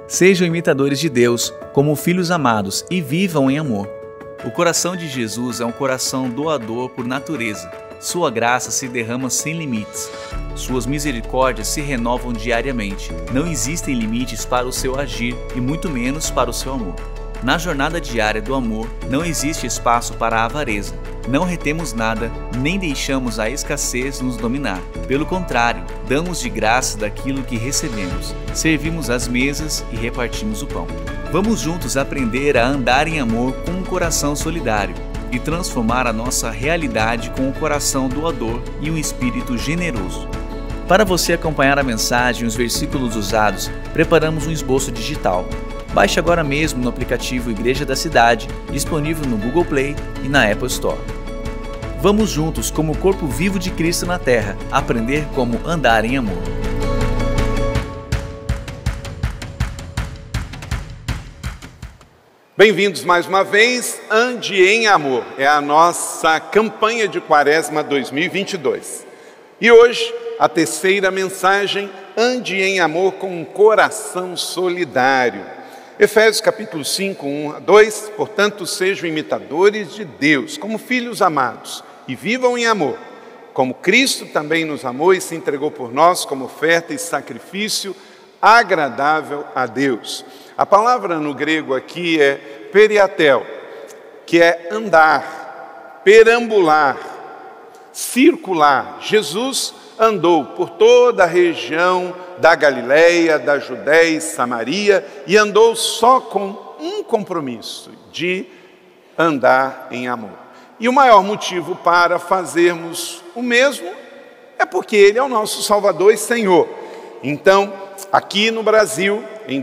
Sejam imitadores de Deus, como filhos amados, e vivam em amor. O coração de Jesus é um coração doador por natureza. Sua graça se derrama sem limites. Suas misericórdias se renovam diariamente. Não existem limites para o seu agir e muito menos para o seu amor. Na jornada diária do amor, não existe espaço para a avareza. Não retemos nada, nem deixamos a escassez nos dominar. Pelo contrário, damos de graça daquilo que recebemos. Servimos as mesas e repartimos o pão. Vamos juntos aprender a andar em amor com um coração solidário e transformar a nossa realidade com um coração doador e um espírito generoso. Para você acompanhar a mensagem e os versículos usados, preparamos um esboço digital. Baixe agora mesmo no aplicativo Igreja da Cidade, disponível no Google Play e na Apple Store. Vamos juntos, como o corpo vivo de Cristo na Terra, aprender como andar em amor. Bem-vindos mais uma vez, Ande em Amor, é a nossa campanha de Quaresma 2022. E hoje, a terceira mensagem, Ande em Amor com um coração solidário. Efésios capítulo 5, 1 a 2, portanto sejam imitadores de Deus, como filhos amados, e vivam em amor, como Cristo também nos amou e se entregou por nós como oferta e sacrifício agradável a Deus. A palavra no grego aqui é periatel, que é andar, perambular, circular. Jesus andou por toda a região da Galileia, da Judéia e Samaria e andou só com um compromisso, de andar em amor. E o maior motivo para fazermos o mesmo é porque Ele é o nosso Salvador e Senhor. Então, aqui no Brasil, em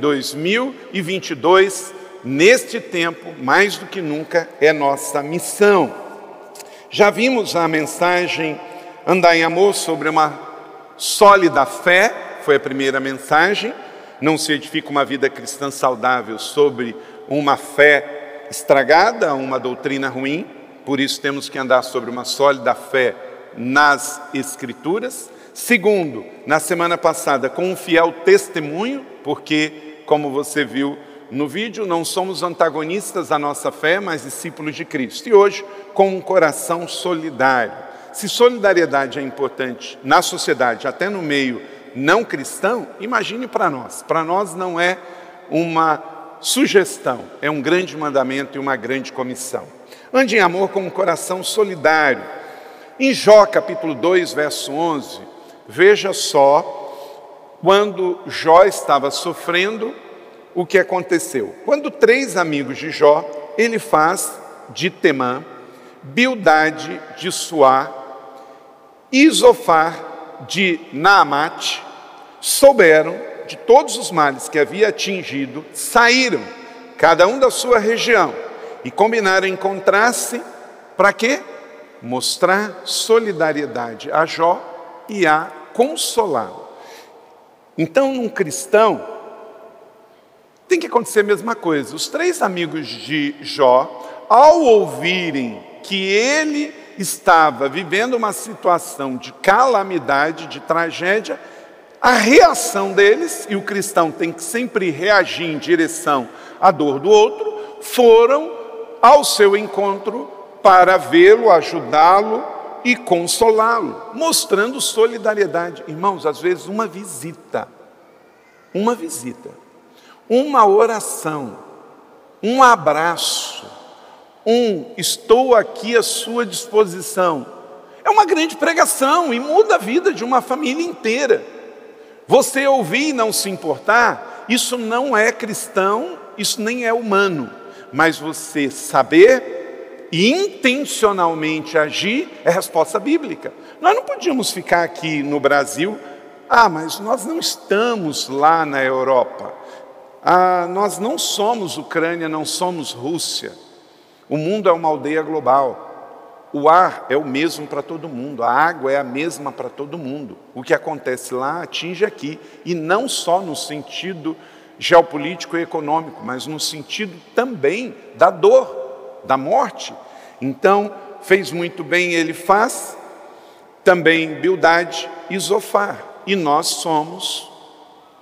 2022, neste tempo, mais do que nunca, é nossa missão. Já vimos a mensagem Andar em Amor sobre uma sólida fé, foi a primeira mensagem. Não se edifica uma vida cristã saudável sobre uma fé estragada, uma doutrina ruim. Por isso temos que andar sobre uma sólida fé nas Escrituras. Segundo, na semana passada, com um fiel testemunho, porque, como você viu no vídeo, não somos antagonistas da nossa fé, mas discípulos de Cristo. E hoje, com um coração solidário. Se solidariedade é importante na sociedade, até no meio não cristão, imagine para nós. Para nós não é uma sugestão, é um grande mandamento e uma grande comissão. Ande em amor com um coração solidário. Em Jó, capítulo 2, verso 11, veja só, quando Jó estava sofrendo, o que aconteceu. Quando 3 amigos de Jó, ele faz de Temã, Bildade de Suá, e Zofar de Naamate, souberam de todos os males que havia atingido, saíram, cada um da sua região, e combinaram encontrar-se, para quê? Mostrar solidariedade a Jó e a consolá-lo. Então, num cristão, tem que acontecer a mesma coisa. Os 3 amigos de Jó, ao ouvirem que ele estava vivendo uma situação de calamidade, de tragédia, a reação deles, e o cristão tem que sempre reagir em direção à dor do outro, foram ao seu encontro para vê-lo, ajudá-lo e consolá-lo, mostrando solidariedade. Irmãos, às vezes uma visita, uma oração, um abraço, estou aqui à sua disposição, é uma grande pregação e muda a vida de uma família inteira. Você ouvir e não se importar, isso não é cristão, isso nem é humano, mas você saber e intencionalmente agir é resposta bíblica. Nós não podíamos ficar aqui no Brasil, mas nós não estamos lá na Europa, nós não somos Ucrânia, não somos Rússia. O mundo é uma aldeia global. O ar é o mesmo para todo mundo. A água é a mesma para todo mundo. O que acontece lá atinge aqui. E não só no sentido geopolítico e econômico, mas no sentido também da dor, da morte. Então, fez muito bem ele faz, também Bildade e Zofar. E nós somos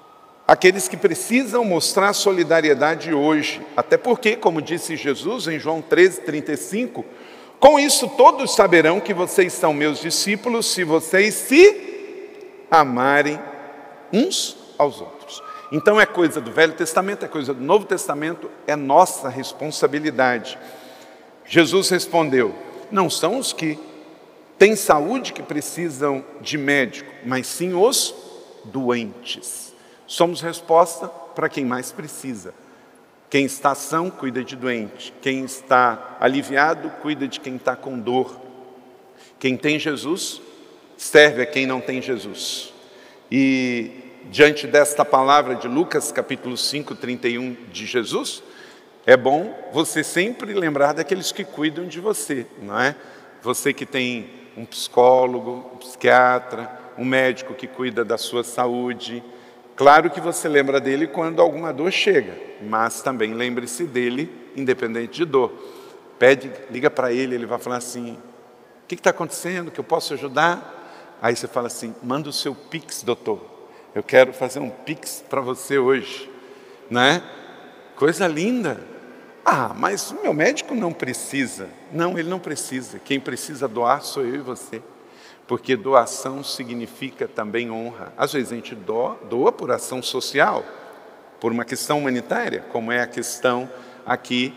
aqueles que precisam mostrar solidariedade hoje. Até porque, como disse Jesus em João 13:35, com isso todos saberão que vocês são meus discípulos se vocês se amarem uns aos outros. Então é coisa do Velho Testamento, é coisa do Novo Testamento, é nossa responsabilidade. Jesus respondeu: não são os que têm saúde que precisam de médico, mas sim os doentes. Somos resposta para quem mais precisa. Quem está são, cuida de doente. Quem está aliviado, cuida de quem está com dor. Quem tem Jesus, serve a quem não tem Jesus. E diante desta palavra de Lucas, capítulo 5, 31 de Jesus, é bom você sempre lembrar daqueles que cuidam de você, não é? Você que tem um psicólogo, um psiquiatra, um médico que cuida da sua saúde. Claro que você lembra dele quando alguma dor chega, mas também lembre-se dele independente de dor. Liga para ele, ele vai falar assim: o que está acontecendo, que eu posso ajudar? Aí você fala assim: manda o seu Pix, doutor. Eu quero fazer um Pix para você hoje, né? Coisa linda. Ah, mas o meu médico não precisa. Não, ele não precisa. Quem precisa doar sou eu e você. Porque doação significa também honra. Às vezes a gente doa por ação social, por uma questão humanitária, como é a questão aqui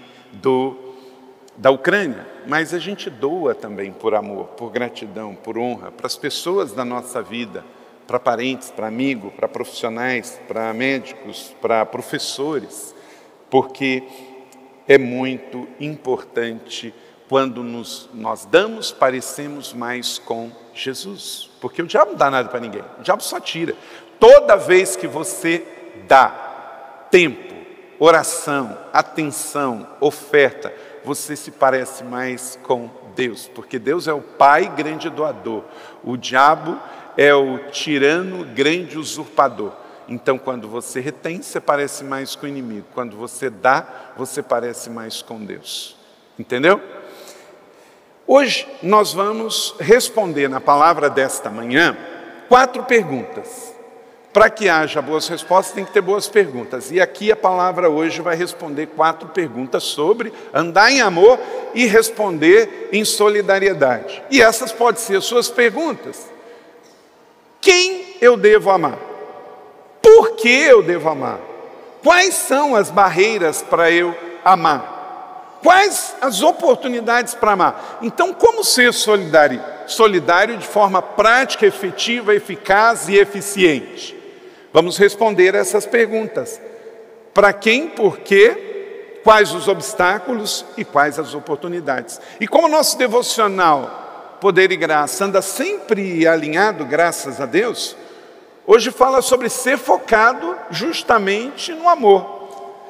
da Ucrânia. Mas a gente doa também por amor, por gratidão, por honra, para as pessoas da nossa vida, para parentes, para amigos, para profissionais, para médicos, para professores, porque é muito importante quando nós damos, parecemos mais com Jesus, porque o diabo não dá nada para ninguém, o diabo só tira. Toda vez que você dá tempo, oração, atenção, oferta, você se parece mais com Deus, porque Deus é o Pai grande doador, o diabo é o tirano grande usurpador. Então, quando você retém, você parece mais com o inimigo. Quando você dá, você parece mais com Deus. Entendeu? Hoje, nós vamos responder na palavra desta manhã 4 perguntas. Para que haja boas respostas, tem que ter boas perguntas. E aqui a palavra hoje vai responder 4 perguntas sobre andar em amor e responder em solidariedade. E essas podem ser as suas perguntas. Quem eu devo amar? Por que eu devo amar? Quais são as barreiras para eu amar? Quais as oportunidades para amar? Então, como ser solidário? Solidário de forma prática, efetiva, eficaz e eficiente. Vamos responder essas perguntas. Para quem, por quê, quais os obstáculos e quais as oportunidades. E como o nosso devocional Poder e Graça anda sempre alinhado, graças a Deus, hoje fala sobre ser focado justamente no amor.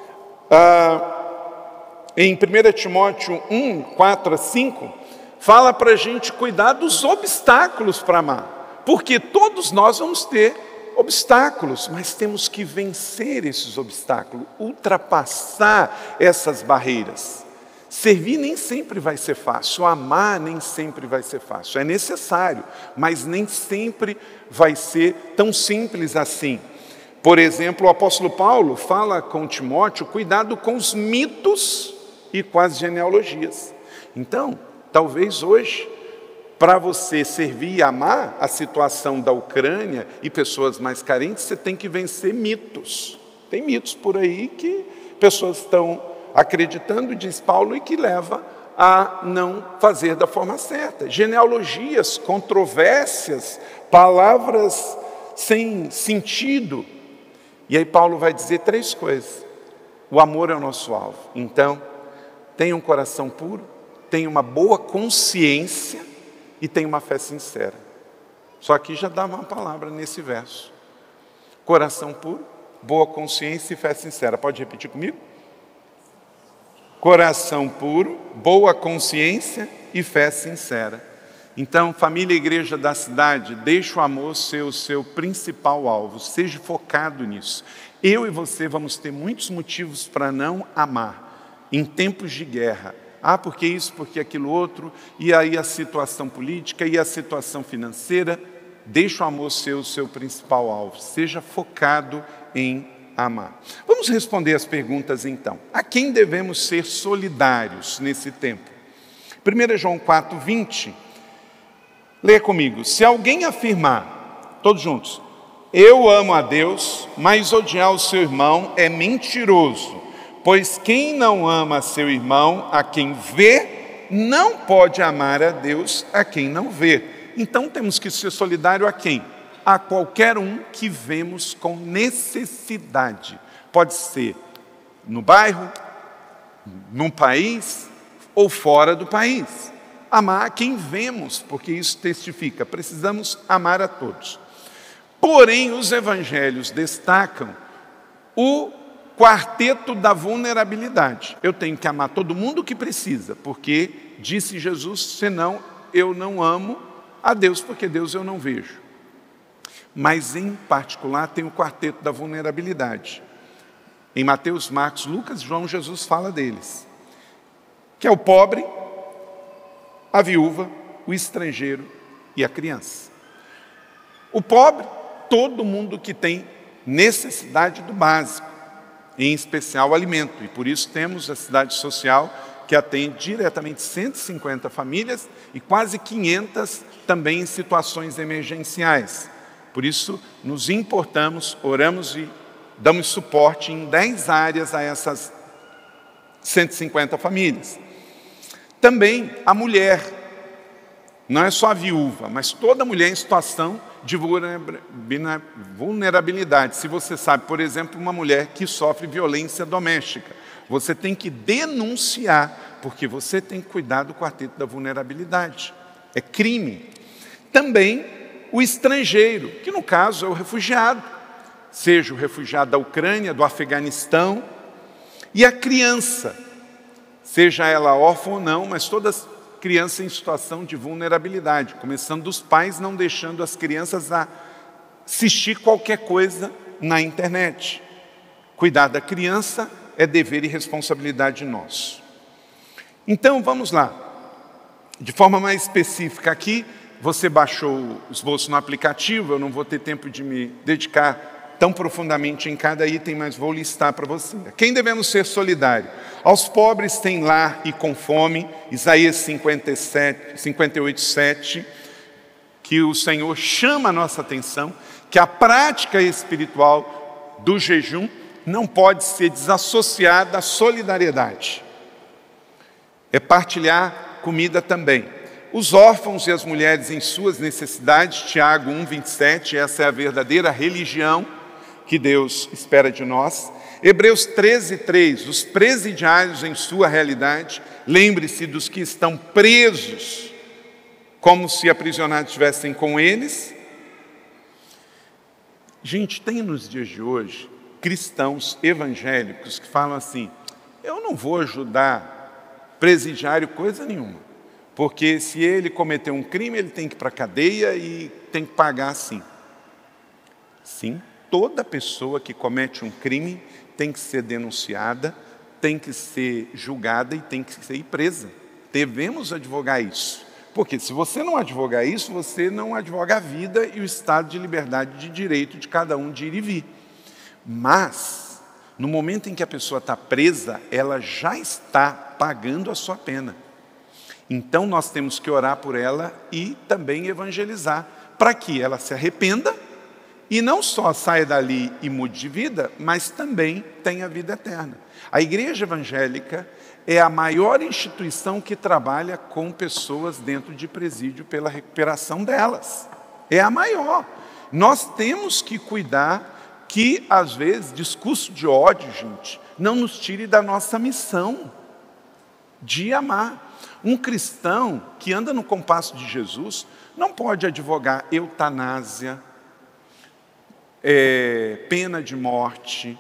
Em 1 Timóteo 1, 4 a 5, fala para a gente cuidar dos obstáculos para amar. Porque todos nós vamos ter obstáculos, mas temos que vencer esses obstáculos, ultrapassar essas barreiras. Servir nem sempre vai ser fácil, amar nem sempre vai ser fácil. É necessário, mas nem sempre vai ser tão simples assim. Por exemplo, o apóstolo Paulo fala com Timóteo, cuidado com os mitos e com as genealogias. Então, talvez hoje, para você servir e amar a situação da Ucrânia e pessoas mais carentes, você tem que vencer mitos. Tem mitos por aí que pessoas estão acreditando, diz Paulo, e que leva a não fazer da forma certa. Genealogias, controvérsias, palavras sem sentido. E aí Paulo vai dizer 3 coisas. O amor é o nosso alvo. Então, tenha um coração puro, tenha uma boa consciência e tenha uma fé sincera. Só que já dá uma palavra nesse verso. Coração puro, boa consciência e fé sincera. Pode repetir comigo? Coração puro, boa consciência e fé sincera. Então, família e igreja da cidade, deixe o amor ser o seu principal alvo, seja focado nisso. Eu e você vamos ter muitos motivos para não amar, em tempos de guerra. Porque isso, porque aquilo outro, e aí a situação política e a situação financeira. Deixe o amor ser o seu principal alvo, seja focado em amar. Vamos responder as perguntas então. A quem devemos ser solidários nesse tempo? 1 João 4:20. Leia comigo. Se alguém afirmar, todos juntos, eu amo a Deus, mas odiar o seu irmão é mentiroso, pois quem não ama seu irmão, a quem vê, não pode amar a Deus a quem não vê. Então temos que ser solidário a quem? A qualquer um que vemos com necessidade. Pode ser no bairro, num país ou fora do país. Amar a quem vemos, porque isso testifica. Precisamos amar a todos. Porém, os evangelhos destacam o quarteto da vulnerabilidade. Eu tenho que amar todo mundo que precisa, porque, disse Jesus, senão eu não amo a Deus, porque Deus eu não vejo. Mas, em particular, tem o quarteto da vulnerabilidade. Em Mateus, Marcos, Lucas e João, Jesus fala deles. Que é o pobre, a viúva, o estrangeiro e a criança. O pobre, todo mundo que tem necessidade do básico, em especial o alimento. E por isso temos a cidade social que atende diretamente 150 famílias e quase 500 também em situações emergenciais. Por isso nos importamos, oramos e damos suporte em 10 áreas a essas 150 famílias. Também a mulher, não é só a viúva, mas toda mulher em situação de vulnerabilidade. Se você sabe, por exemplo, uma mulher que sofre violência doméstica, você tem que denunciar, porque você tem que cuidar do quarteto da vulnerabilidade. É crime. Também o estrangeiro, que no caso é o refugiado, seja o refugiado da Ucrânia, do Afeganistão, e a criança, seja ela órfã ou não, mas todas crianças em situação de vulnerabilidade, começando dos pais não deixando as crianças assistir qualquer coisa na internet. Cuidar da criança é dever e responsabilidade nosso. Então, vamos lá. De forma mais específica aqui, você baixou o esboço no aplicativo, eu não vou ter tempo de me dedicar tão profundamente em cada item, mas vou listar para você. Quem devemos ser solidários? Aos pobres sem lar e com fome, Isaías 58:7, que o Senhor chama a nossa atenção, que a prática espiritual do jejum não pode ser desassociada da solidariedade. É partilhar comida também. Os órfãos e as mulheres em suas necessidades, Tiago 1:27, essa é a verdadeira religião que Deus espera de nós. Hebreus 13:3, os presidiários em sua realidade, lembre-se dos que estão presos, como se aprisionados estivessem com eles. Gente, tem nos dias de hoje cristãos evangélicos que falam assim, eu não vou ajudar presidiário coisa nenhuma, porque se ele cometer um crime, ele tem que ir para a cadeia e tem que pagar sim. Sim, toda pessoa que comete um crime tem que ser denunciada, tem que ser julgada e tem que ser presa. Devemos advogar isso. Porque se você não advogar isso, você não advoga a vida e o estado de liberdade de direito de cada um de ir e vir. Mas, no momento em que a pessoa está presa, ela já está pagando a sua pena. Então, nós temos que orar por ela e também evangelizar, para que ela se arrependa e não só saia dali e mude de vida, mas também tenha vida eterna. A igreja evangélica é a maior instituição que trabalha com pessoas dentro de presídio pela recuperação delas. É a maior. Nós temos que cuidar que, às vezes, discurso de ódio, gente, não nos tire da nossa missão de amar. Um cristão que anda no compasso de Jesus não pode advogar eutanásia, pena de morte,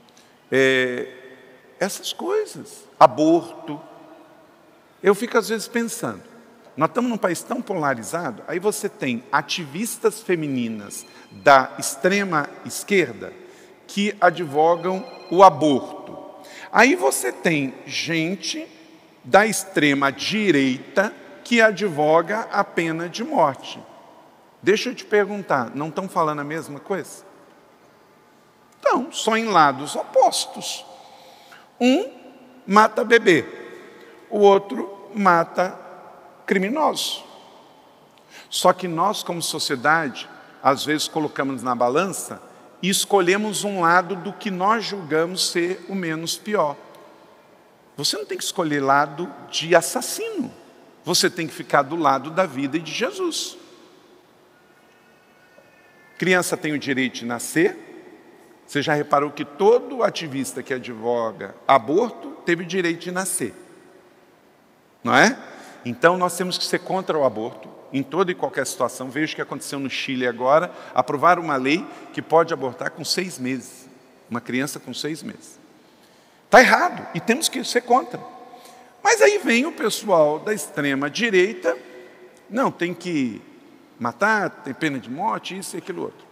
essas coisas, aborto. Eu fico às vezes pensando, nós estamos num país tão polarizado, aí você tem ativistas femininas da extrema esquerda que advogam o aborto. Aí você tem gente da extrema direita que advoga a pena de morte. Deixa eu te perguntar, não estão falando a mesma coisa? Então, só em lados opostos. Um mata bebê, o outro mata criminoso. Só que nós, como sociedade, às vezes colocamos na balança e escolhemos um lado do que nós julgamos ser o menos pior. Você não tem que escolher lado de assassino. Você tem que ficar do lado da vida e de Jesus. Criança tem o direito de nascer. Você já reparou que todo ativista que advoga aborto teve o direito de nascer, não é? Então nós temos que ser contra o aborto em toda e qualquer situação. Veja o que aconteceu no Chile agora. Aprovaram uma lei que pode abortar com 6 meses. Uma criança com 6 meses. Está errado e temos que ser contra. Mas aí vem o pessoal da extrema direita. Não, tem que matar, tem pena de morte, isso e aquilo outro.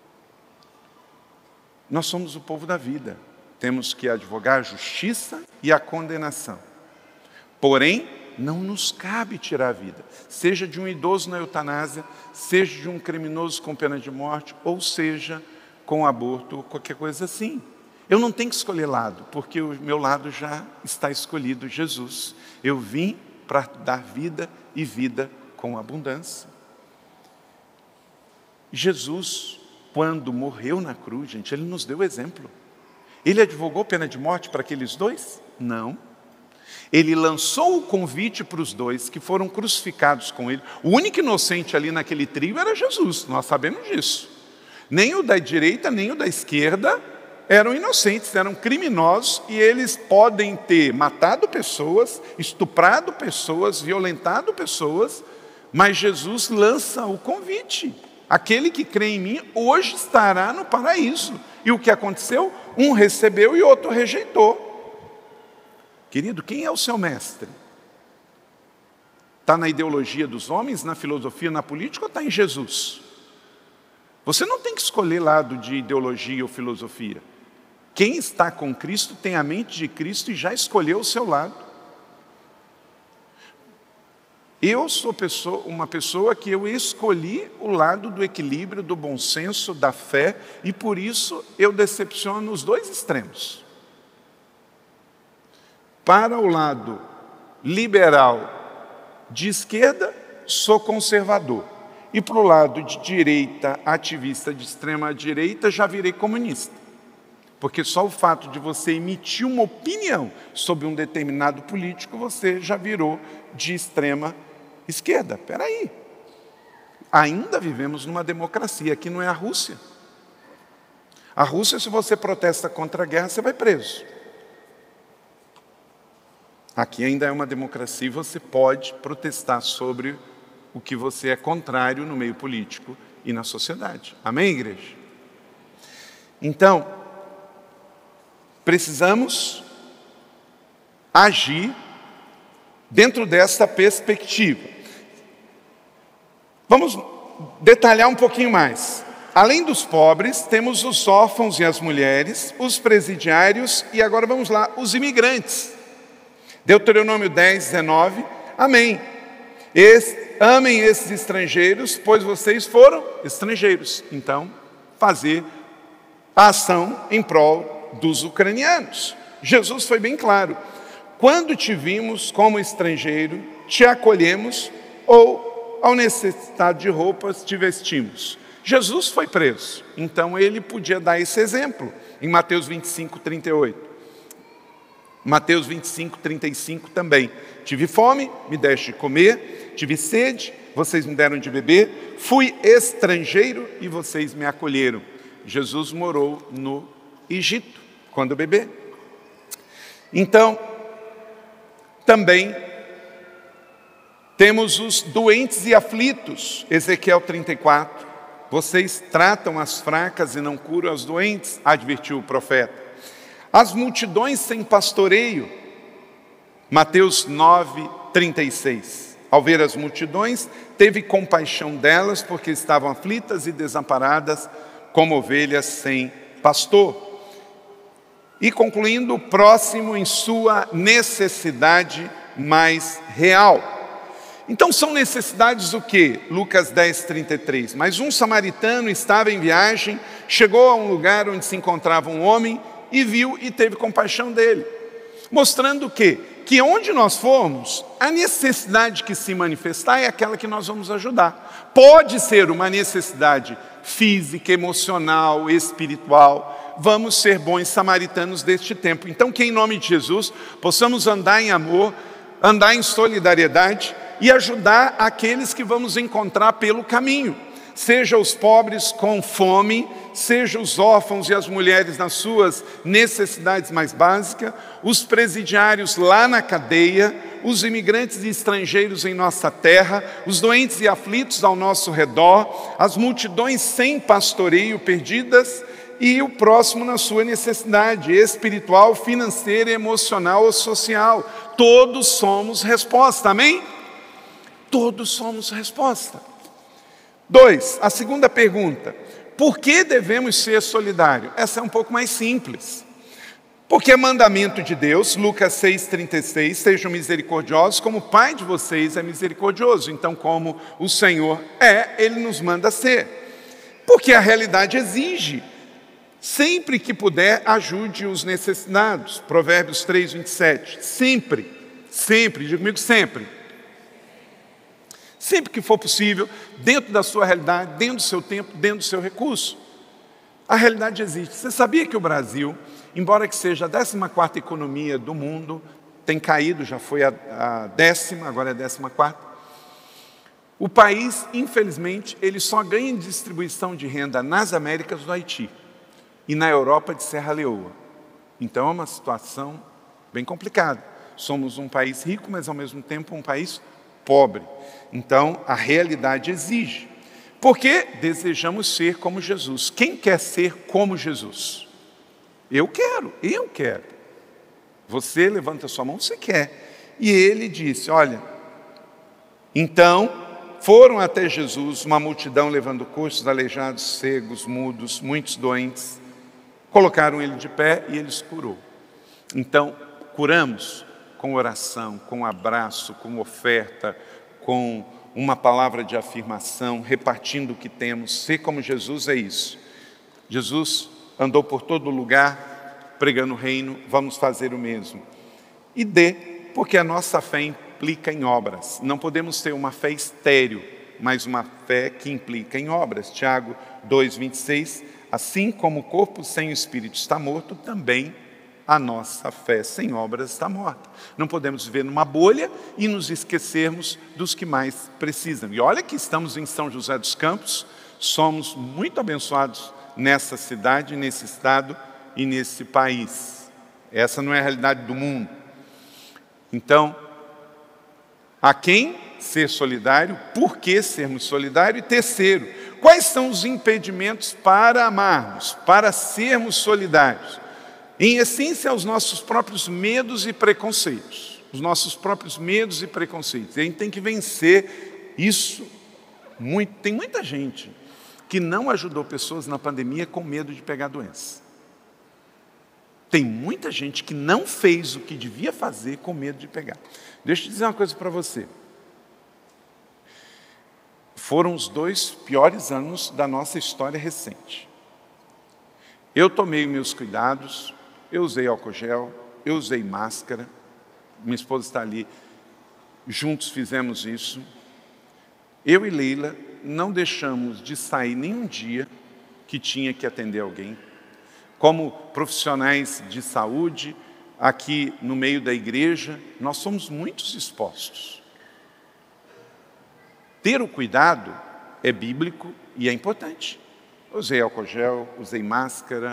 Nós somos o povo da vida. Temos que advogar a justiça e a condenação. Porém, não nos cabe tirar a vida. Seja de um idoso na eutanásia, seja de um criminoso com pena de morte, ou seja, com aborto, ou qualquer coisa assim. Eu não tenho que escolher lado, porque o meu lado já está escolhido, Jesus. Eu vim para dar vida e vida com abundância. Jesus, quando morreu na cruz, gente, ele nos deu exemplo. Ele advogou pena de morte para aqueles dois? Não. Ele lançou o convite para os dois que foram crucificados com ele. O único inocente ali naquele trio era Jesus, nós sabemos disso. Nem o da direita, nem o da esquerda eram inocentes, eram criminosos, e eles podem ter matado pessoas, estuprado pessoas, violentado pessoas, mas Jesus lança o convite. Aquele que crê em mim hoje estará no paraíso. E o que aconteceu? Um recebeu e outro rejeitou. Querido, quem é o seu mestre? Está na ideologia dos homens, na filosofia, na política, ou está em Jesus? Você não tem que escolher lado de ideologia ou filosofia. Quem está com Cristo tem a mente de Cristo e já escolheu o seu lado. Eu sou uma pessoa que eu escolhi o lado do equilíbrio, do bom senso, da fé, e por isso eu decepciono os dois extremos. Para o lado liberal de esquerda, sou conservador. E para o lado de direita, ativista de extrema direita, já virei comunista. Porque só o fato de você emitir uma opinião sobre um determinado político, você já virou de extrema esquerda. Espera aí. Ainda vivemos numa democracia. Aqui não é a Rússia. A Rússia, se você protesta contra a guerra, você vai preso. Aqui ainda é uma democracia e você pode protestar sobre o que você é contrário no meio político e na sociedade. Amém, igreja? Então, precisamos agir dentro dessa perspectiva. Vamos detalhar um pouquinho mais. Além dos pobres, temos os órfãos e as mulheres, os presidiários e agora vamos lá, os imigrantes. Deuteronômio 10, 19, amém. Amem esses estrangeiros, pois vocês foram estrangeiros. Então, fazer a ação em prol dos ucranianos. Jesus foi bem claro. Quando te vimos como estrangeiro, te acolhemos, ou ao necessitado de roupas, te vestimos. Jesus foi preso, então ele podia dar esse exemplo em Mateus 25, 38. Mateus 25, 35 também. Tive fome, me deste de comer, tive sede, vocês me deram de beber, fui estrangeiro e vocês me acolheram. Jesus morou no Egito, quando bebê. Então, também temos os doentes e aflitos, Ezequiel 34. Vocês tratam as fracas e não curam as doentes, advertiu o profeta. As multidões sem pastoreio, Mateus 9, 36. Ao ver as multidões, teve compaixão delas, porque estavam aflitas e desamparadas, como ovelhas sem pastor. E concluindo, o próximo em sua necessidade mais real. Então são necessidades o quê? Lucas 10, 33. Mas um samaritano estava em viagem, chegou a um lugar onde se encontrava um homem e viu e teve compaixão dele. Mostrando o quê? Que onde nós formos, a necessidade que se manifestar é aquela que nós vamos ajudar. Pode ser uma necessidade física, emocional, espiritual. Vamos ser bons samaritanos deste tempo. Então, que em nome de Jesus, possamos andar em amor, andar em solidariedade e ajudar aqueles que vamos encontrar pelo caminho. Seja os pobres com fome, seja os órfãos e as mulheres nas suas necessidades mais básicas, os presidiários lá na cadeia, os imigrantes e estrangeiros em nossa terra, os doentes e aflitos ao nosso redor, as multidões sem pastoreio perdidas e o próximo na sua necessidade espiritual, financeira, emocional ou social. Todos somos resposta, amém? Todos somos resposta. 2, a segunda pergunta, por que devemos ser solidários? Essa é um pouco mais simples. Porque é mandamento de Deus, Lucas 6,36, sejam misericordiosos como o Pai de vocês é misericordioso. Então, como o Senhor Ele nos manda ser. Porque a realidade exige, sempre que puder, ajude os necessitados. Provérbios 3,27, sempre, diga comigo sempre. Sempre que for possível, dentro da sua realidade, dentro do seu tempo, dentro do seu recurso. A realidade existe. Você sabia que o Brasil, embora que seja a 14ª economia do mundo, tem caído, já foi a 10ª, agora é a 14ª. O país, infelizmente, ele só ganha em distribuição de renda nas Américas do Haiti e na Europa de Serra Leoa. Então é uma situação bem complicada. Somos um país rico, mas ao mesmo tempo um país pobre. Então, a realidade exige. Porque desejamos ser como Jesus. Quem quer ser como Jesus? Eu quero. Você levanta a sua mão, você quer. E ele disse, olha, então foram até Jesus uma multidão levando coxos, aleijados, cegos, mudos, muitos doentes. Colocaram ele de pé e ele os curou. Então, curamos com oração, com abraço, com oferta, com uma palavra de afirmação, repartindo o que temos. Ser como Jesus é isso. Jesus andou por todo lugar, pregando o reino, vamos fazer o mesmo. E porque a nossa fé implica em obras. Não podemos ter uma fé estéril, mas uma fé que implica em obras. Tiago 2,26, assim como o corpo sem o espírito está morto, também a nossa fé sem obras está morta. Não podemos viver numa bolha e nos esquecermos dos que mais precisam. E olha que estamos em São José dos Campos, somos muito abençoados nessa cidade, nesse estado e nesse país. Essa não é a realidade do mundo. Então, a quem ser solidário? Por que sermos solidários? E terceiro, quais são os impedimentos para amarmos, para sermos solidários? Em essência, os nossos próprios medos e preconceitos. Os nossos próprios medos e preconceitos. E a gente tem que vencer isso. Tem muita gente que não ajudou pessoas na pandemia com medo de pegar doença. Tem muita gente que não fez o que devia fazer com medo de pegar. Deixa eu te dizer uma coisa para você. Foram os 2 piores anos da nossa história recente. Eu tomei meus cuidados, eu usei álcool gel, eu usei máscara, minha esposa está ali, juntos fizemos isso. Eu e Leila não deixamos de sair nenhum dia que tinha que atender alguém. Como profissionais de saúde, aqui no meio da igreja, nós somos muito expostos. Ter o cuidado é bíblico e é importante. Usei álcool gel, usei máscara,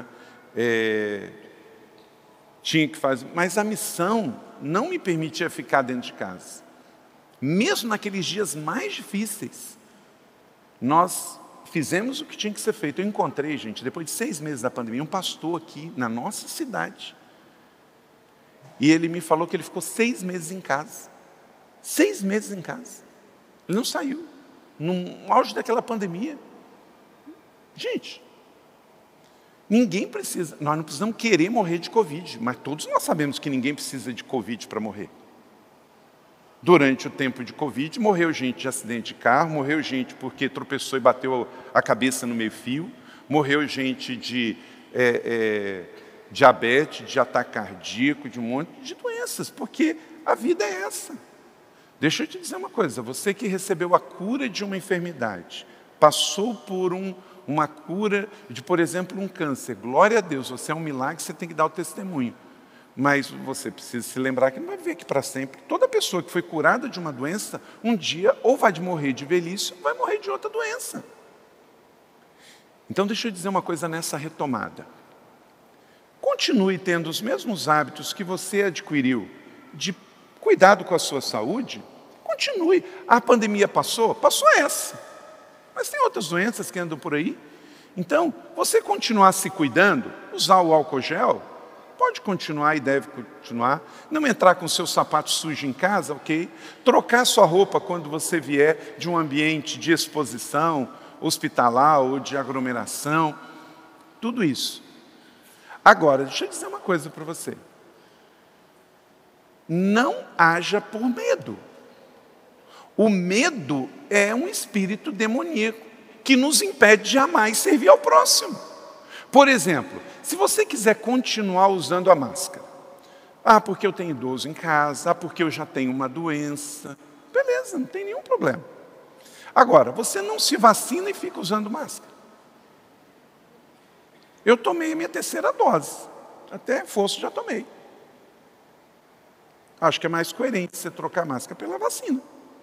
tinha que fazer, mas a missão não me permitia ficar dentro de casa. Mesmo naqueles dias mais difíceis, nós fizemos o que tinha que ser feito. Eu encontrei, gente, depois de 6 meses da pandemia, um pastor aqui na nossa cidade. E ele me falou que ele ficou 6 meses em casa. 6 meses em casa. Ele não saiu. No auge daquela pandemia. Gente, ninguém precisa, nós não precisamos querer morrer de Covid, mas todos nós sabemos que ninguém precisa de Covid para morrer. Durante o tempo de Covid, morreu gente de acidente de carro, morreu gente porque tropeçou e bateu a cabeça no meio-fio, morreu gente de diabetes, de ataque cardíaco, de um monte de doenças, porque a vida é essa. Deixa eu te dizer uma coisa, você que recebeu a cura de uma enfermidade, passou por uma cura de, por exemplo, um câncer, glória a Deus, você é um milagre, você tem que dar o testemunho. Mas você precisa se lembrar que não vai viver aqui para sempre. Toda pessoa que foi curada de uma doença, um dia ou vai morrer de velhice ou vai morrer de outra doença. Então deixa eu dizer uma coisa nessa retomada. Continue tendo os mesmos hábitos que você adquiriu de cuidado com a sua saúde. Continue. A pandemia passou? Passou essa. Mas tem outras doenças que andam por aí. Então, você continuar se cuidando, usar o álcool gel, pode continuar e deve continuar. Não entrar com seu sapato sujo em casa, ok? Trocar sua roupa quando você vier de um ambiente de exposição, hospitalar ou de aglomeração. Tudo isso. Agora, deixa eu dizer uma coisa para você. Não haja por medo. O medo é um espírito demoníaco que nos impede de jamais servir ao próximo. Por exemplo, se você quiser continuar usando a máscara, porque eu tenho idoso em casa, porque eu já tenho uma doença, beleza, não tem nenhum problema. Agora, você não se vacina e fica usando máscara. Eu tomei a minha terceira dose, até reforço já tomei. Acho que é mais coerente você trocar a máscara pela vacina.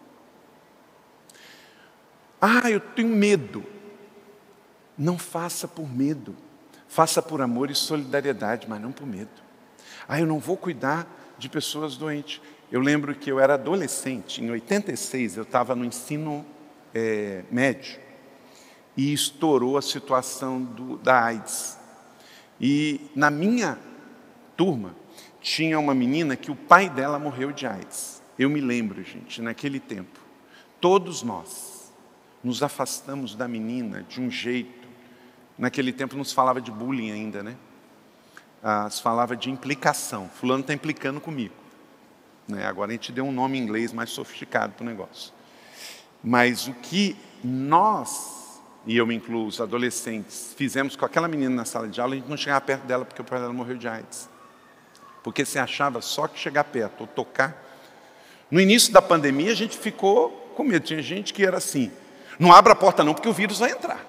Eu tenho medo. Não faça por medo. Faça por amor e solidariedade, mas não por medo. Eu não vou cuidar de pessoas doentes. Eu lembro que eu era adolescente, em 86, eu estava no ensino médio, e estourou a situação da AIDS. E na minha turma, tinha uma menina que o pai dela morreu de AIDS. Eu me lembro, gente, naquele tempo, todos nós nos afastamos da menina de um jeito. Naquele tempo não se falava de bullying ainda, né? Se falava de implicação. Fulano está implicando comigo. Agora a gente deu um nome em inglês mais sofisticado para o negócio. Mas o que nós, e eu me incluo, os adolescentes, fizemos com aquela menina na sala de aula, a gente não chegava perto dela porque o pai dela morreu de AIDS. Porque você achava só que chegar perto ou tocar. No início da pandemia a gente ficou com medo. Tinha gente que era assim, não abra a porta não porque o vírus vai entrar.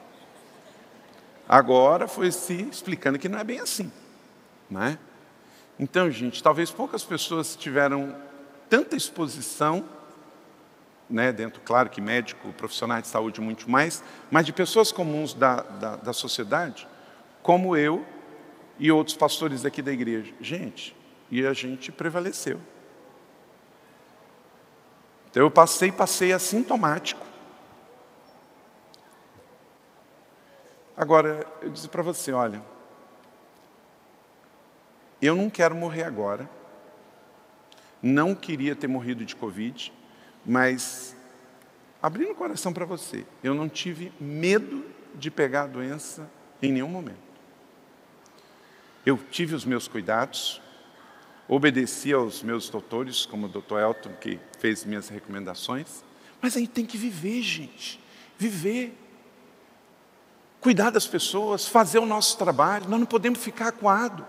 Agora foi se explicando que não é bem assim, não é? Então, gente, talvez poucas pessoas tiveram tanta exposição, dentro, claro que médico, profissionais de saúde muito mais, mas de pessoas comuns da sociedade, como eu e outros pastores aqui da igreja. Gente, e a gente prevaleceu. Então eu passei assintomático. Agora, eu disse para você, olha, eu não quero morrer agora, não queria ter morrido de Covid, mas, abrindo o coração para você, eu não tive medo de pegar a doença em nenhum momento. Eu tive os meus cuidados, obedeci aos meus doutores, como o Dr. Elton, que fez minhas recomendações, mas a gente tem que viver, gente, viver. Cuidar das pessoas, fazer o nosso trabalho, nós não podemos ficar acuados.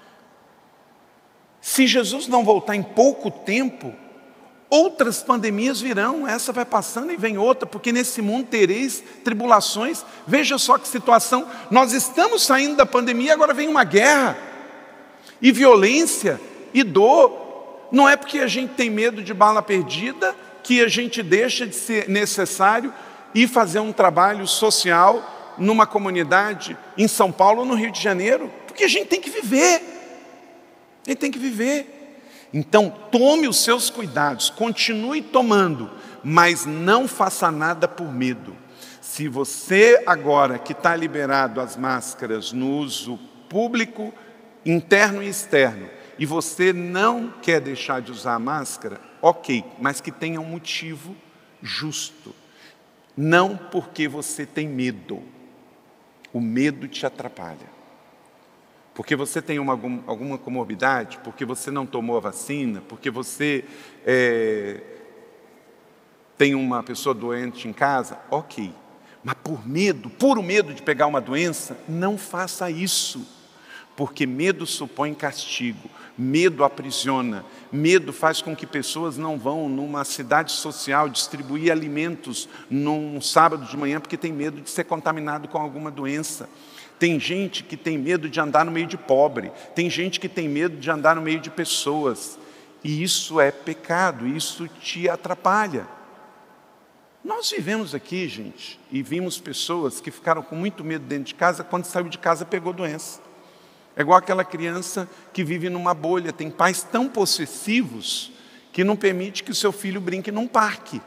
Se Jesus não voltar em pouco tempo, outras pandemias virão, essa vai passando e vem outra, porque nesse mundo tereis tribulações. Veja só que situação, nós estamos saindo da pandemia, agora vem uma guerra, e violência, e dor. Não é porque a gente tem medo de bala perdida, que a gente deixa de ser necessário ir fazer um trabalho social, numa comunidade em São Paulo ou no Rio de Janeiro, porque a gente tem que viver. A gente tem que viver. Então, tome os seus cuidados, continue tomando, mas não faça nada por medo. Se você agora que está liberado as máscaras no uso público, interno e externo, e você não quer deixar de usar a máscara, ok, mas que tenha um motivo justo. Não porque você tem medo. O medo te atrapalha. Porque você tem alguma comorbidade, porque você não tomou a vacina, porque você tem uma pessoa doente em casa, ok. mas por medo, puro medo de pegar uma doença, não faça isso. Porque medo supõe castigo, medo aprisiona, medo faz com que pessoas não vão numa cidade social distribuir alimentos num sábado de manhã porque tem medo de ser contaminado com alguma doença. Tem gente que tem medo de andar no meio de pobre, tem gente que tem medo de andar no meio de pessoas. E isso é pecado, isso te atrapalha. Nós vivemos aqui, gente, e vimos pessoas que ficaram com muito medo dentro de casa, quando saiu de casa pegou doença. É igual aquela criança que vive numa bolha, tem pais tão possessivos que não permite que o seu filho brinque num parque.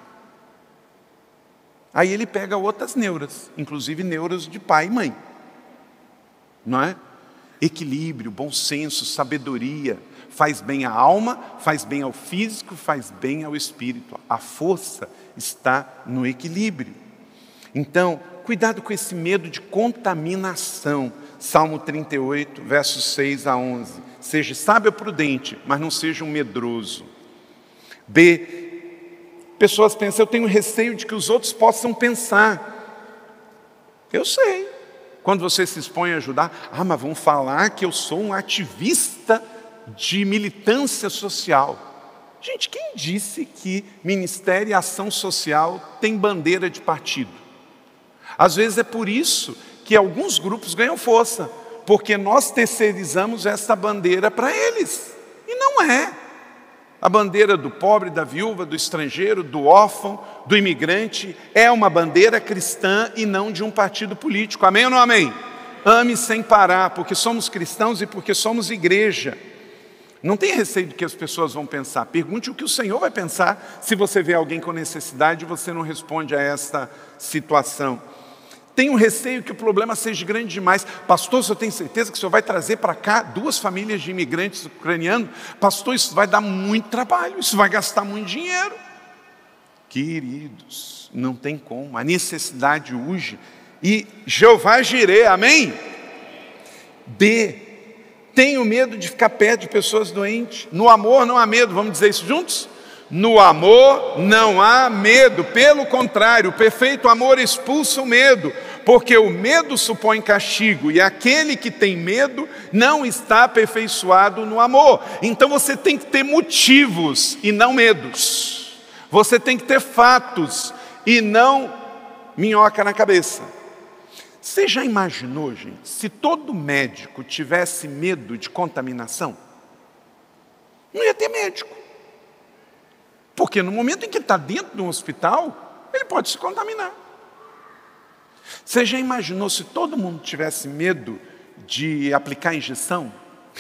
Aí ele pega outras neuras, inclusive neuras de pai e mãe. Não é? Equilíbrio, bom senso, sabedoria, faz bem à alma, faz bem ao físico, faz bem ao espírito. A força está no equilíbrio. Então, cuidado com esse medo de contaminação. Salmo 38, versos 6 a 11. Seja sábio ou prudente, mas não seja um medroso. B. Pessoas pensam, eu tenho receio de que os outros possam pensar. Eu sei. Quando você se expõe a ajudar, mas vão falar que eu sou um ativista de militância social. Gente, quem disse que ministério e ação social tem bandeira de partido? Às vezes é por isso que alguns grupos ganham força, porque nós terceirizamos essa bandeira para eles. E não é. A bandeira do pobre, da viúva, do estrangeiro, do órfão, do imigrante, é uma bandeira cristã e não de um partido político. Amém ou não amém? Ame sem parar, porque somos cristãos e porque somos igreja. Não tenha receio do que as pessoas vão pensar. Pergunte o que o Senhor vai pensar se você vê alguém com necessidade e você não responde a esta situação. Tenho receio que o problema seja grande demais. Pastor, o senhor tem certeza que o senhor vai trazer para cá 2 famílias de imigrantes ucranianos? Pastor, isso vai dar muito trabalho, isso vai gastar muito dinheiro. Queridos, não tem como, a necessidade urge. E Jeová Jireh, amém? B. Tenho medo de ficar perto de pessoas doentes. No amor não há medo, vamos dizer isso juntos? No amor não há medo, pelo contrário, o perfeito amor expulsa o medo, porque o medo supõe castigo, e aquele que tem medo não está aperfeiçoado no amor. Então você tem que ter motivos e não medos. Você tem que ter fatos e não minhoca na cabeça. Você já imaginou, gente, se todo médico tivesse medo de contaminação? Não ia ter médico. Porque no momento em que ele está dentro de um hospital, ele pode se contaminar. Você já imaginou se todo mundo tivesse medo de aplicar injeção?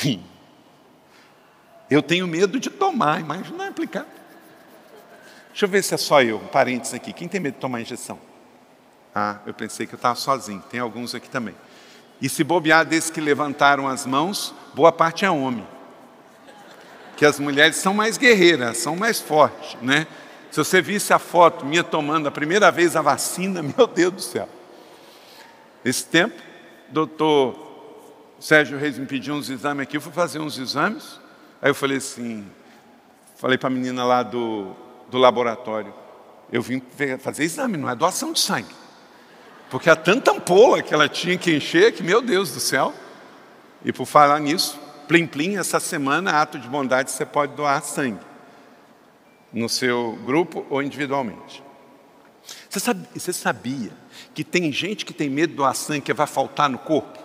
Eu tenho medo de tomar, imagina aplicar. Deixa eu ver se é só eu, um parênteses aqui. Quem tem medo de tomar injeção? Eu pensei que eu estava sozinho, tem alguns aqui também. E se bobear desses que levantaram as mãos, boa parte é homem. Que as mulheres são mais guerreiras, são mais fortes, né? Se você visse a foto minha tomando a primeira vez a vacina, meu Deus do céu. Esse tempo, o doutor Sérgio Reis me pediu uns exames aqui, eu fui fazer uns exames, aí eu falei assim, falei para a menina lá do laboratório, eu vim fazer exame, não é doação de sangue, porque há tanta ampola que ela tinha que encher, que meu Deus do céu. E por falar nisso, plim plim, essa semana, ato de bondade, você pode doar sangue, no seu grupo ou individualmente. Você sabia que tem gente que tem medo de doar sangue que vai faltar no corpo?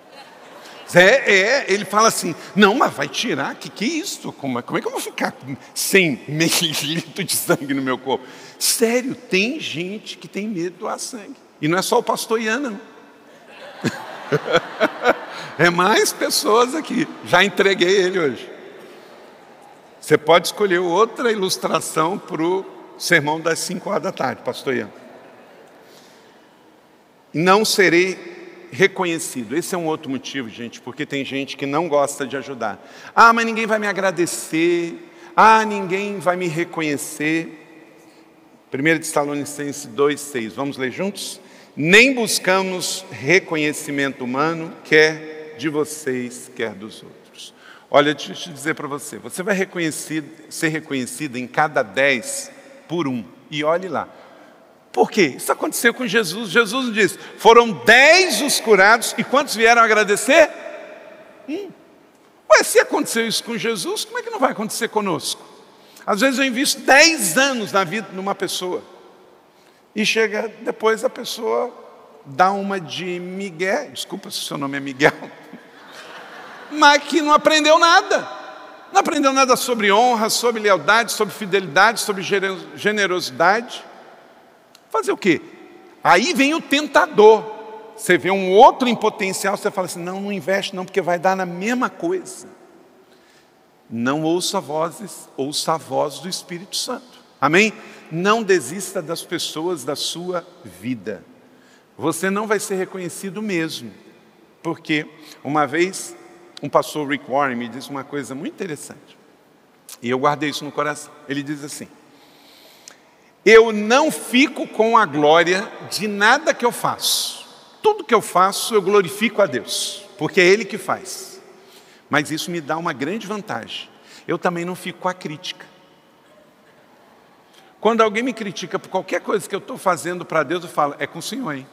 Ele fala assim, não, mas vai tirar, que é isso? Como é que eu vou ficar com 100 mililitros de sangue no meu corpo? Sério, tem gente que tem medo de doar sangue. E não é só o pastor Ian, não. É mais pessoas aqui. Já entreguei ele hoje. Você pode escolher outra ilustração para o sermão das 5 horas da tarde, pastor Ian. Não serei reconhecido. Esse é um outro motivo, gente, porque tem gente que não gosta de ajudar. Mas ninguém vai me agradecer. Ninguém vai me reconhecer. 1 Tessalonicenses 2,6. Vamos ler juntos? Nem buscamos reconhecimento humano, quer de vocês, quer dos outros. Olha, deixa eu te dizer para você, você vai ser reconhecido em cada 10 por 1. E olhe lá, Por quê? Isso aconteceu com Jesus. Jesus diz, foram 10 os curados, e quantos vieram agradecer? Ué, se aconteceu isso com Jesus, como é que não vai acontecer conosco? Às vezes eu invisto 10 anos na vida de uma pessoa, e chega depois a pessoa dá uma de Miguel, desculpa se o seu nome é Miguel, mas que não aprendeu nada. Não aprendeu nada sobre honra, sobre lealdade, sobre fidelidade, sobre generosidade. Fazer o quê? Aí vem o tentador. Você vê um outro em potencial, você fala assim, não investe não, porque vai dar na mesma coisa. Não ouça vozes, ouça a voz do Espírito Santo. Amém? Não desista das pessoas da sua vida. Você não vai ser reconhecido mesmo. Porque uma vez, um pastor Rick Warren me disse uma coisa muito interessante. E eu guardei isso no coração. Ele diz assim, eu não fico com a glória de nada que eu faço. Tudo que eu faço, eu glorifico a Deus, porque é Ele que faz. Mas isso me dá uma grande vantagem. Eu também não fico com a crítica. Quando alguém me critica por qualquer coisa que eu estou fazendo para Deus, eu falo, é com o Senhor, hein?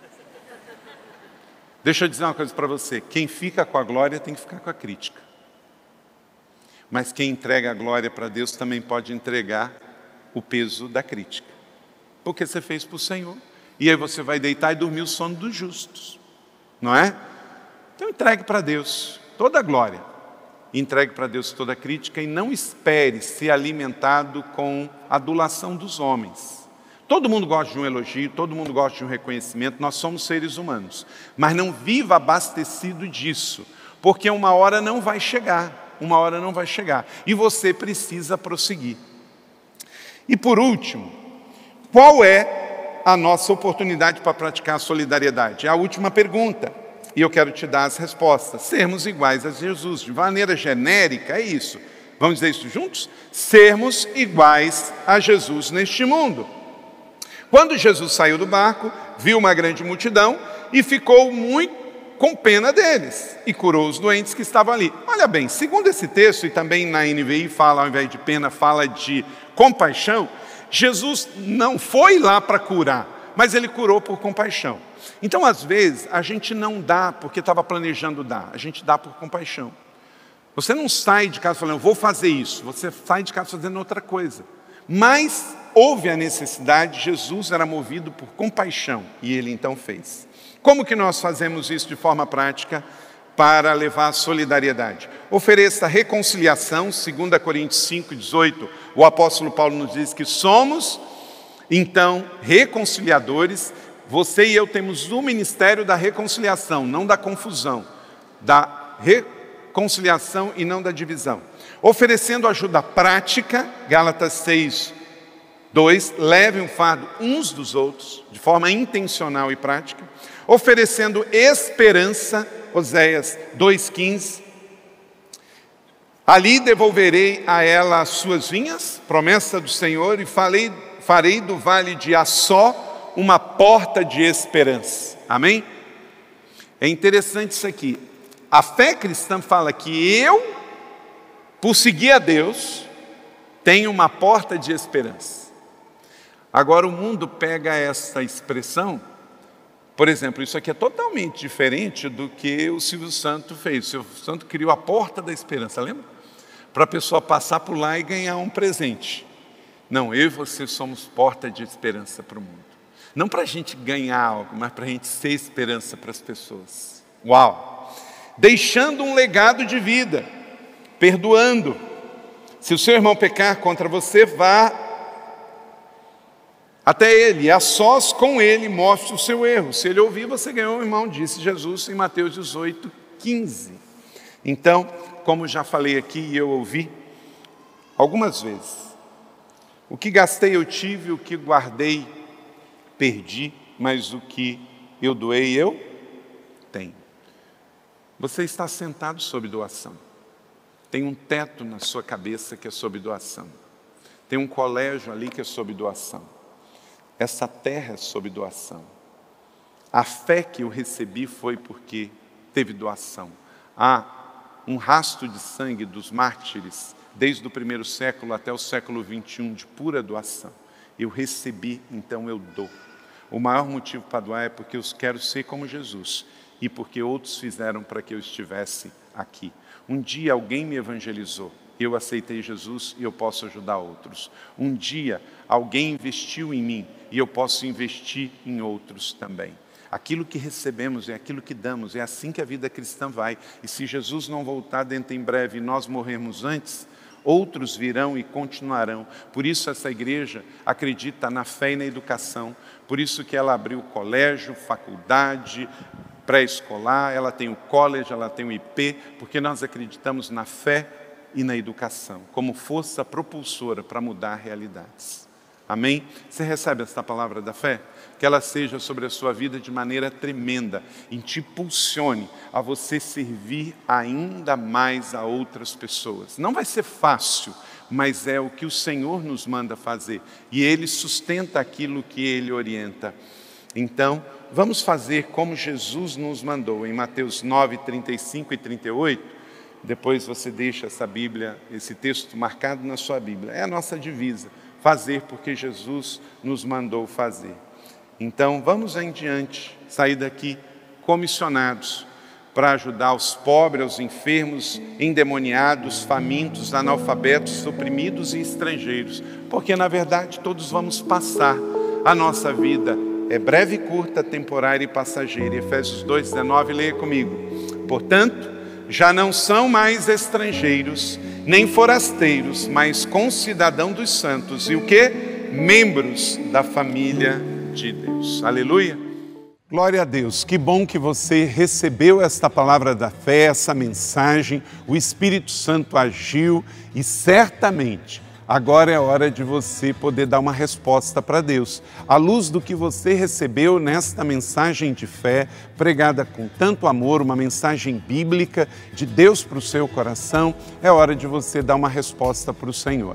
Deixa eu dizer uma coisa para você. Quem fica com a glória tem que ficar com a crítica. Mas quem entrega a glória para Deus também pode entregar o peso da crítica. Porque você fez para o Senhor. E aí você vai deitar e dormir o sono dos justos. Não é? Então entregue para Deus toda a glória. Entregue para Deus toda a crítica e não espere ser alimentado com a adulação dos homens. Todo mundo gosta de um elogio, todo mundo gosta de um reconhecimento, nós somos seres humanos. Mas não viva abastecido disso, porque uma hora não vai chegar, e você precisa prosseguir. E por último, qual é a nossa oportunidade para praticar a solidariedade? É a última pergunta, e eu quero te dar as respostas. Sermos iguais a Jesus, de maneira genérica, é isso. Vamos dizer isso juntos? Sermos iguais a Jesus neste mundo. Quando Jesus saiu do barco, viu uma grande multidão e ficou muito com pena deles e curou os doentes que estavam ali. Olha bem, segundo esse texto, e também na NVI fala, ao invés de pena, fala de compaixão, Jesus não foi lá para curar, mas Ele curou por compaixão. Então, às vezes, a gente não dá porque estava planejando dar, a gente dá por compaixão. Você não sai de casa falando, eu vou fazer isso, você sai de casa fazendo outra coisa. Mas houve a necessidade, Jesus era movido por compaixão, e Ele então fez. Como que nós fazemos isso de forma prática para levar a solidariedade? Ofereça reconciliação, 2 Coríntios 5:18, o apóstolo Paulo nos diz que somos, então, reconciliadores. Você e eu temos o ministério da reconciliação, não da confusão, da reconciliação e não da divisão. Oferecendo ajuda prática, Gálatas 6:2, levem o fardo uns dos outros, de forma intencional e prática. Oferecendo esperança, Oséias 2:15. Ali devolverei a ela as suas vinhas, promessa do Senhor, e farei do vale de Assó uma porta de esperança. Amém? É interessante isso aqui. A fé cristã fala que eu, por seguir a Deus, tenho uma porta de esperança. Agora o mundo pega essa expressão, por exemplo, isso aqui é totalmente diferente do que o Silvio Santos fez. O Silvio Santos criou a porta da esperança, lembra? Para a pessoa passar por lá e ganhar um presente. Não, eu e você somos porta de esperança para o mundo. Não para a gente ganhar algo, mas para a gente ser esperança para as pessoas. Uau! Deixando um legado de vida, perdoando. Se o seu irmão pecar contra você, vá até ele, a sós com ele, mostre o seu erro. Se ele ouvir, você ganhou um irmão, disse Jesus em Mateus 18:15. Então, como já falei aqui e eu ouvi algumas vezes, o que gastei eu tive, o que guardei perdi, mas o que eu doei eu tenho. Você está sentado sob doação. Tem um teto na sua cabeça que é sob doação. Tem um colégio ali que é sob doação. Essa terra é sob doação. A fé que eu recebi foi porque teve doação. Há um rastro de sangue dos mártires, desde o primeiro século até o século 21, de pura doação. eu recebi, então eu dou. O maior motivo para doar é porque eu quero ser como Jesus e porque outros fizeram para que eu estivesse aqui. Um dia alguém me evangelizou, eu aceitei Jesus e eu posso ajudar outros. Um dia alguém investiu em mim e eu posso investir em outros também. Aquilo que recebemos é aquilo que damos, é assim que a vida cristã vai. E se Jesus não voltar dentro em breve e nós morrermos antes, outros virão e continuarão. Por isso essa igreja acredita na fé e na educação. Por isso que ela abriu colégio, faculdade, pré-escolar, ela tem o college, ela tem o IP, porque nós acreditamos na fé e na educação, como força propulsora para mudar realidades. Amém? Você recebe esta palavra da fé? Que ela seja sobre a sua vida de maneira tremenda e te impulsione a você servir ainda mais a outras pessoas. Não vai ser fácil, mas é o que o Senhor nos manda fazer. E Ele sustenta aquilo que Ele orienta. Então, vamos fazer como Jesus nos mandou. Em Mateus 9, 35 e 38, depois você deixa essa Bíblia, esse texto marcado na sua Bíblia. É a nossa divisa. Fazer porque Jesus nos mandou fazer. Então, vamos em diante, sair daqui comissionados para ajudar os pobres, os enfermos, endemoniados, famintos, analfabetos, oprimidos e estrangeiros. Porque, na verdade, todos vamos passar. A nossa vida é breve, curta, temporária e passageira. Efésios 2,19, leia comigo. Portanto, já não são mais estrangeiros, nem forasteiros, mas concidadãos dos santos. E o quê? Membros da família de Deus. Aleluia. Glória a Deus. Que bom que você recebeu esta palavra da fé, essa mensagem. O Espírito Santo agiu e certamente agora é hora de você poder dar uma resposta para Deus. À luz do que você recebeu nesta mensagem de fé, pregada com tanto amor, uma mensagem bíblica de Deus para o seu coração, é hora de você dar uma resposta para o Senhor.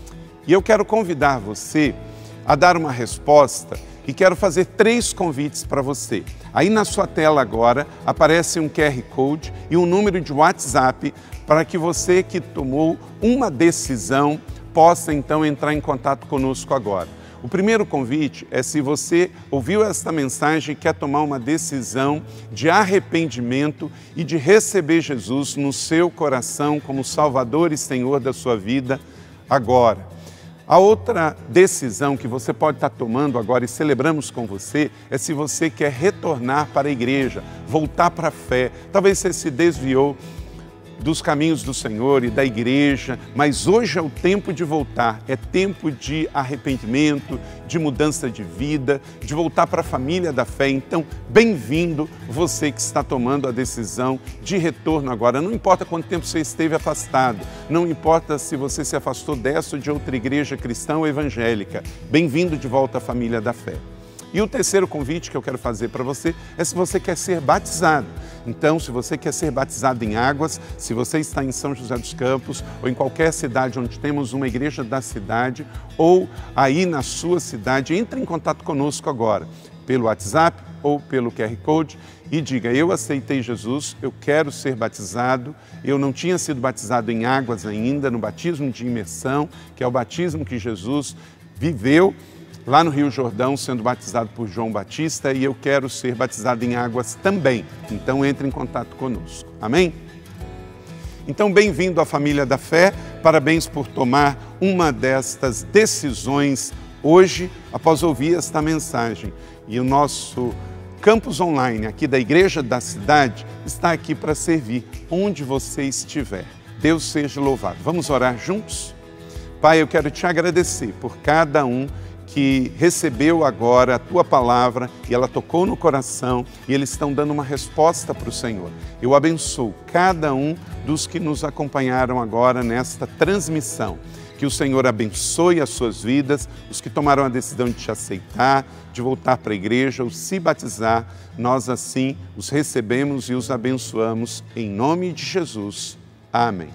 E eu quero convidar você a dar uma resposta e quero fazer 3 convites para você. Aí na sua tela agora aparece um QR Code e um número de WhatsApp para que você que tomou uma decisão possa então entrar em contato conosco agora. O primeiro convite é se você ouviu esta mensagem e quer tomar uma decisão de arrependimento e de receber Jesus no seu coração como Salvador e Senhor da sua vida agora. A outra decisão que você pode estar tomando agora e celebramos com você é se você quer retornar para a igreja, voltar para a fé. Talvez você se desviou dos caminhos do Senhor e da igreja, mas hoje é o tempo de voltar, é tempo de arrependimento, de mudança de vida, de voltar para a família da fé. Então, bem-vindo você que está tomando a decisão de retorno agora. Não importa quanto tempo você esteve afastado, não importa se você se afastou dessa ou de outra igreja cristã ou evangélica, bem-vindo de volta à família da fé. E o terceiro convite que eu quero fazer para você é se você quer ser batizado. Então, se você quer ser batizado em águas, se você está em São José dos Campos ou em qualquer cidade onde temos uma igreja da cidade ou aí na sua cidade, entre em contato conosco agora, pelo WhatsApp ou pelo QR Code e diga: eu aceitei Jesus, eu quero ser batizado, eu não tinha sido batizado em águas ainda, no batismo de imersão, que é o batismo que Jesus viveu lá no Rio Jordão, sendo batizado por João Batista, e eu quero ser batizado em águas também. Então, entre em contato conosco. Amém? Então, bem-vindo à família da fé. Parabéns por tomar uma destas decisões hoje, após ouvir esta mensagem. E o nosso campus online aqui da Igreja da Cidade está aqui para servir onde você estiver. Deus seja louvado. Vamos orar juntos? Pai, eu quero te agradecer por cada um que recebeu agora a Tua palavra e ela tocou no coração e eles estão dando uma resposta para o Senhor. Eu abençoo cada um dos que nos acompanharam agora nesta transmissão. Que o Senhor abençoe as suas vidas, os que tomaram a decisão de te aceitar, de voltar para a igreja ou se batizar, nós assim os recebemos e os abençoamos em nome de Jesus. Amém.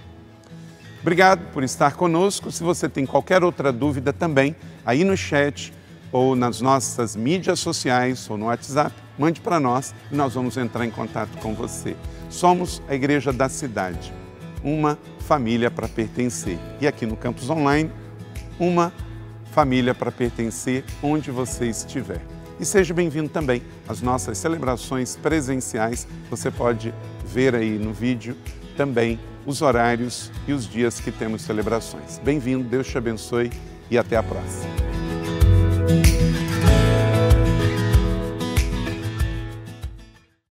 Obrigado por estar conosco. Se você tem qualquer outra dúvida também, aí no chat ou nas nossas mídias sociais ou no WhatsApp, mande para nós e nós vamos entrar em contato com você. Somos a Igreja da Cidade, uma família para pertencer. E aqui no Campus Online, uma família para pertencer onde você estiver. E seja bem-vindo também às nossas celebrações presenciais. Você pode ver aí no vídeo também os horários e os dias que temos celebrações. Bem-vindo, Deus te abençoe e até a próxima.